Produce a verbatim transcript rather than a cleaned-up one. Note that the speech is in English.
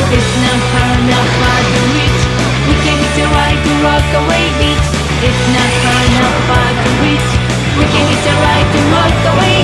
It's not far, not far to reach. We can hitch a ride to Rockaway Beach. It's not far, not far to reach. We can hitch a ride to Rockaway